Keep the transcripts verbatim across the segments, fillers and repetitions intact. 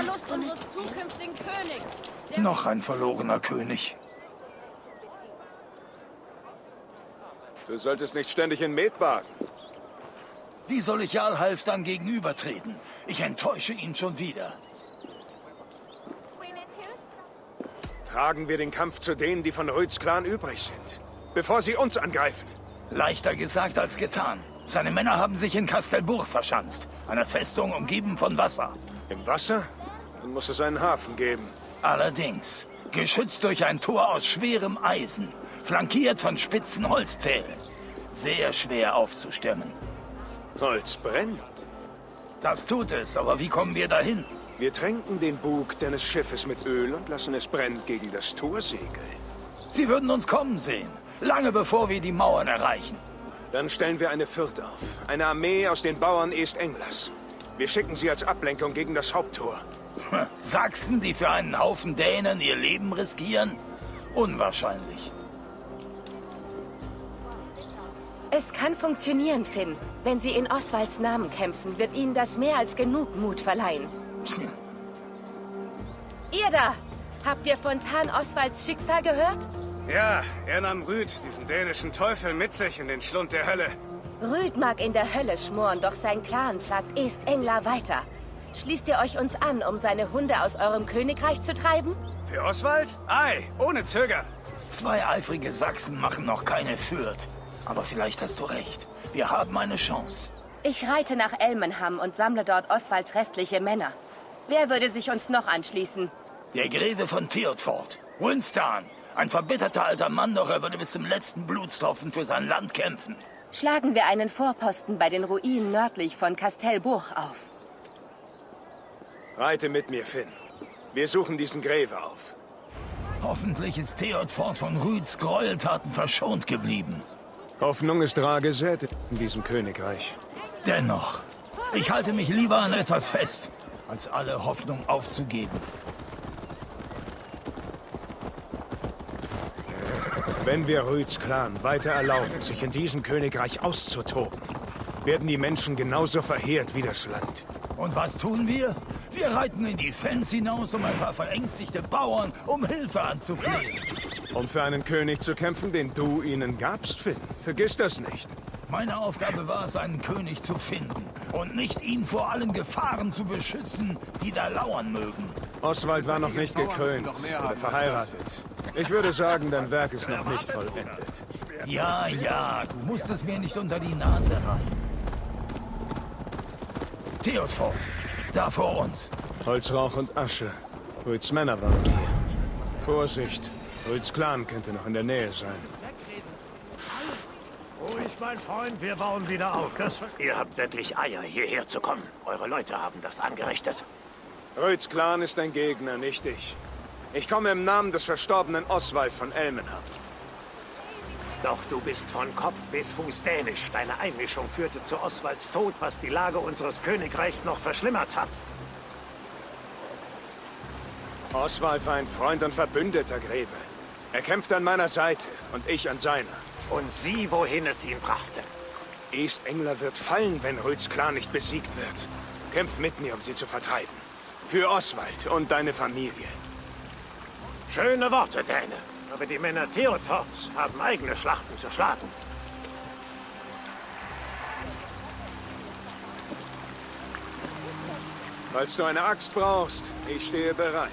Verlust unseres zukünftigen Königs. Der Noch ein verlorener König. Du solltest nicht ständig in Met baden. Wie soll ich Jarl Halfdan gegenübertreten? Ich enttäusche ihn schon wieder. Tragen wir den Kampf zu denen, die von Rhuids Clan übrig sind, bevor sie uns angreifen. Leichter gesagt als getan. Seine Männer haben sich in Kastelburg verschanzt, einer Festung umgeben von Wasser. Im Wasser? Dann muss es einen Hafen geben. Allerdings, geschützt durch ein Tor aus schwerem Eisen, flankiert von spitzen Holzpfählen. Sehr schwer aufzustemmen. Holz brennt. Das tut es, aber wie kommen wir dahin? Wir tränken den Bug deines Schiffes mit Öl und lassen es brennen gegen das Tor segeln. Sie würden uns kommen sehen, lange bevor wir die Mauern erreichen. Dann stellen wir eine Fürth auf. Eine Armee aus den Bauern East-Englers. Wir schicken sie als Ablenkung gegen das Haupttor. Sachsen, die für einen Haufen Dänen ihr Leben riskieren? Unwahrscheinlich. Es kann funktionieren, Finn. Wenn Sie in Oswalds Namen kämpfen, wird Ihnen das mehr als genug Mut verleihen. Ihr da! Habt ihr von Tan Oswalds Schicksal gehört? Ja, er nahm Rüd, diesen dänischen Teufel, mit sich in den Schlund der Hölle. Rüd mag in der Hölle schmoren, doch sein Clan plagt East-Engler weiter. Schließt ihr euch uns an, um seine Hunde aus eurem Königreich zu treiben? Für Oswald? Ei, ohne Zögern. Zwei eifrige Sachsen machen noch keine Fürth. Aber vielleicht hast du recht. Wir haben eine Chance. Ich reite nach Elmenham und sammle dort Oswalds restliche Männer. Wer würde sich uns noch anschließen? Der Greve von Teodfort. Winston. Ein verbitterter alter Mann, doch er würde bis zum letzten Blutstropfen für sein Land kämpfen. Schlagen wir einen Vorposten bei den Ruinen nördlich von Kastelburg auf. Reite mit mir, Finn. Wir suchen diesen Greve auf. Hoffentlich ist Teodfort von Rüds Gräueltaten verschont geblieben. Hoffnung ist rar gesät in diesem Königreich. Dennoch, ich halte mich lieber an etwas fest, als alle Hoffnung aufzugeben. Wenn wir Rhuids Clan weiter erlauben, sich in diesem Königreich auszutoben, werden die Menschen genauso verheert wie das Land. Und was tun wir? Wir reiten in die Fens hinaus, um ein paar verängstigte Bauern um Hilfe anzuflehen. Um für einen König zu kämpfen, den du ihnen gabst, Finn. Vergiss das nicht. Meine Aufgabe war es, einen König zu finden und nicht ihn vor allen Gefahren zu beschützen, die da lauern mögen. Oswald war noch nicht gekrönt oder verheiratet. Ich würde sagen, dein Werk ist noch nicht vollendet. Ja, ja, du musst es mir nicht unter die Nase reiben. Teodfort, da vor uns. Holzrauch und Asche. Rhuids Männer waren hier. Vorsicht, Rhuids Clan könnte noch in der Nähe sein. Ruhig, mein Freund, wir bauen wieder auf. Das Ihr habt wirklich Eier, hierher zu kommen. Eure Leute haben das angerichtet. Rhuids Clan ist ein Gegner, nicht ich. Ich komme im Namen des verstorbenen Oswald von Elmenham. Doch du bist von Kopf bis Fuß dänisch. Deine Einmischung führte zu Oswalds Tod, was die Lage unseres Königreichs noch verschlimmert hat. Oswald war ein Freund und Verbündeter, Greve. Er kämpfte an meiner Seite und ich an seiner. Und sieh, wohin es ihn brachte. East-Engler wird fallen, wenn Rhuids Clan nicht besiegt wird. Kämpf mit mir, um sie zu vertreiben. Für Oswald und deine Familie. Schöne Worte, Däne. Aber die Männer Teodforts haben eigene Schlachten zu schlagen. Falls du eine Axt brauchst, ich stehe bereit.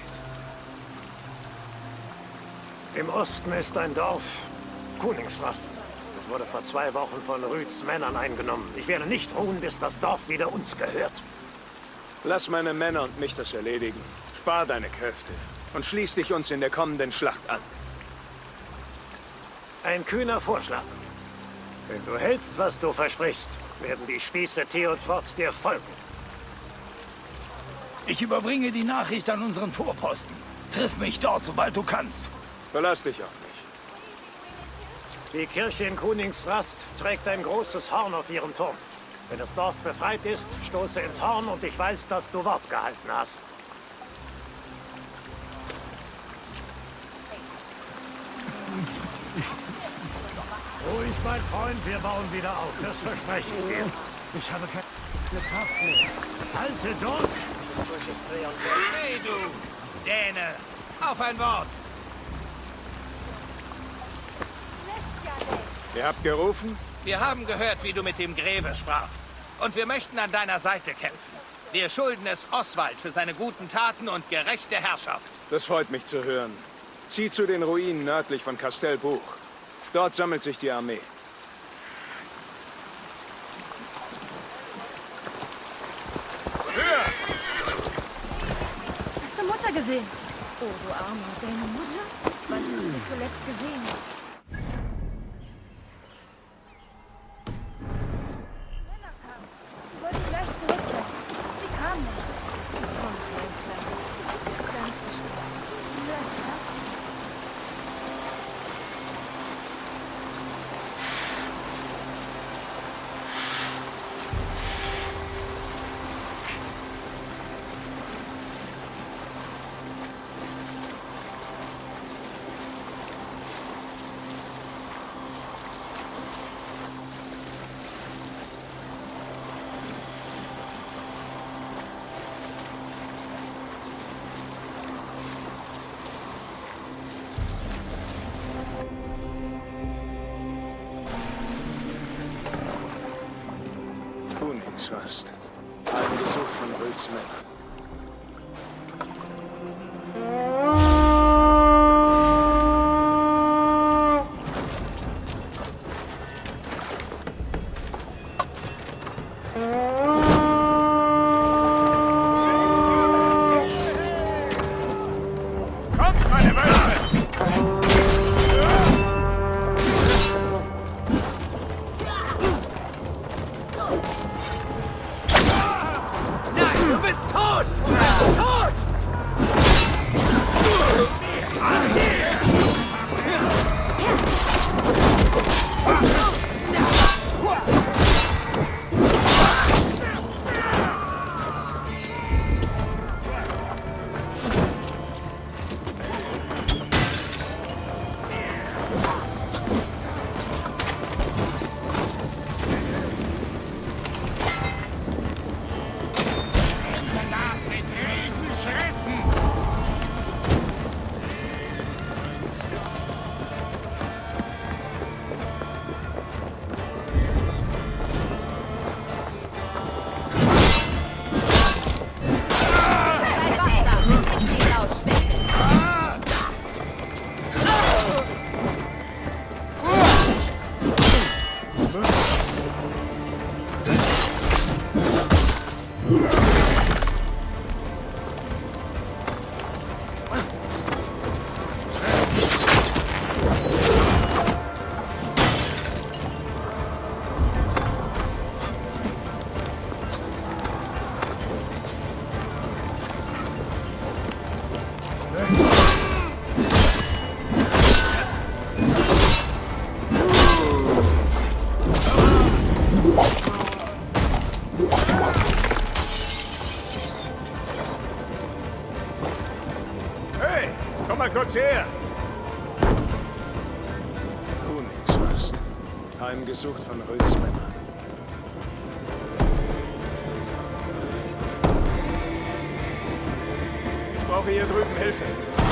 Im Osten ist ein Dorf, Koningsrast. Es wurde vor zwei Wochen von Rhuids Männern eingenommen. Ich werde nicht ruhen, bis das Dorf wieder uns gehört. Lass meine Männer und mich das erledigen. Spar deine Kräfte und schließ dich uns in der kommenden Schlacht an. Ein kühner Vorschlag. Wenn du hältst, was du versprichst, werden die Spieße Teodforts dir folgen. Ich überbringe die Nachricht an unseren Vorposten. Triff mich dort, sobald du kannst. Verlass dich auf mich. Die Kirche in Koningsrast trägt ein großes Horn auf ihrem Turm. Wenn das Dorf befreit ist, stoße ins Horn und ich weiß, dass du Wort gehalten hast. Ruhig, mein Freund, wir bauen wieder auf. Das verspreche ich dir. Ich habe keine Kraft mehr. Halte durch! Däne! Auf ein Wort! Ihr habt gerufen? Wir haben gehört, wie du mit dem Greve sprachst. Und wir möchten an deiner Seite kämpfen. Wir schulden es Oswald für seine guten Taten und gerechte Herrschaft. Das freut mich zu hören. Zieh zu den Ruinen nördlich von Castelbuch. Dort sammelt sich die Armee. Höher! Hast du Mutter gesehen? Oh, du Armer. Deine Mutter? Wann hast du sie zuletzt gesehen? Männer kamen. Sie wollten gleich zurück sein. Sie kamen nicht. Sie kommt wie ein Kleiner. Ganz bestimmt. Du hörst, ja? Kuningsrast. Ein Besuch von Röds Männern. Kommt, meine Wölfe! Nein, du bist tot! Tot! Sei wachsam. Sie ausschwächen. Hey, komm mal kurz her! Kuningsrast. Heimgesucht von Röds Männern. Ich brauche hier drüben Hilfe.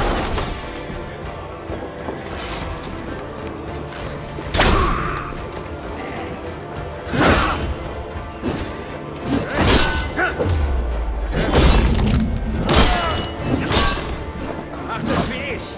Mach das wie ich!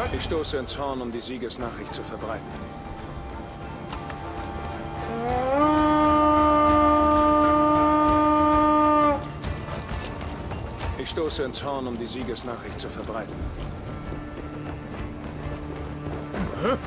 Ich stoße ins Horn, um die Siegesnachricht zu verbreiten. Ich stoße ins Horn, um die Siegesnachricht zu verbreiten. Hä?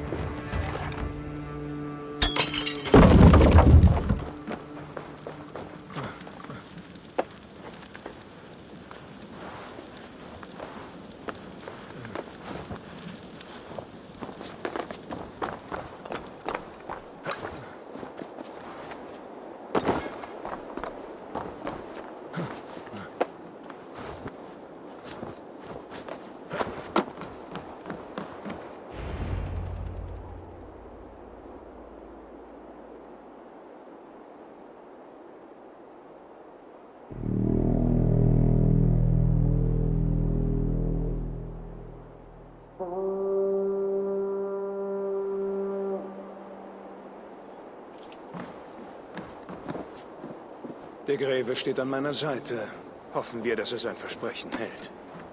Der Greve steht an meiner Seite. Hoffen wir, dass er sein Versprechen hält.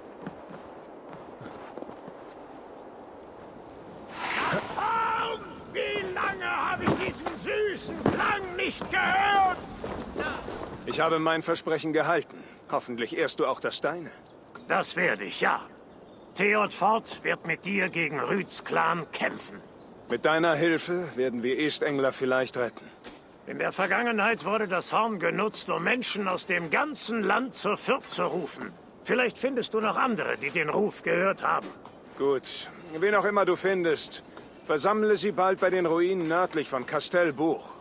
Wie lange habe ich diesen süßen Klang nicht gehört? Ich habe mein Versprechen gehalten. Hoffentlich ehrst du auch das deine. Das werde ich, ja. Theodford wird mit dir gegen Rüds Clan kämpfen. Mit deiner Hilfe werden wir Estengler vielleicht retten. In der Vergangenheit wurde das Horn genutzt, um Menschen aus dem ganzen Land zur Fürth zu rufen. Vielleicht findest du noch andere, die den Ruf gehört haben. Gut. Wen auch immer du findest, versammle sie bald bei den Ruinen nördlich von Kastel Buch.